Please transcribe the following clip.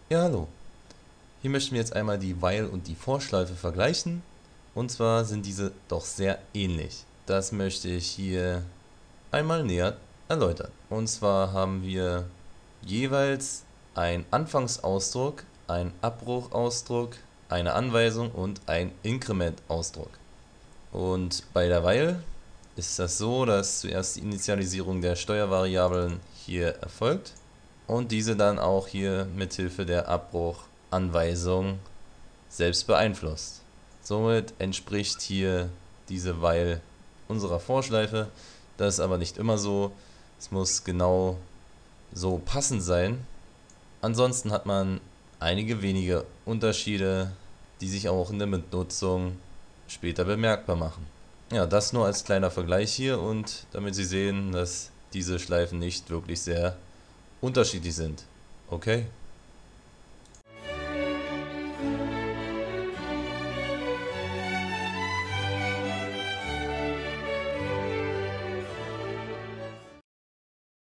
Ja, hallo. Hier möchten wir jetzt einmal die While und die For-Schleife vergleichen. Und zwar sind diese doch sehr ähnlich. Das möchte ich hier einmal näher erläutern. Und zwar haben wir jeweils einen Anfangsausdruck, einen Abbruchausdruck, eine Anweisung und einen Inkrementausdruck. Und bei der While ist das so, dass zuerst die Initialisierung der Steuervariablen hier erfolgt und diese dann auch hier mithilfe der Abbruchanweisung selbst beeinflusst. Somit entspricht hier diese While unserer Vorschleife. Das ist aber nicht immer so. Es muss genau so passend sein. Ansonsten hat man einige wenige Unterschiede, die sich auch in der Benutzung später bemerkbar machen. Ja, das nur als kleiner Vergleich hier und damit Sie sehen, dass diese Schleifen nicht wirklich sehr unterschiedlich sind. Okay?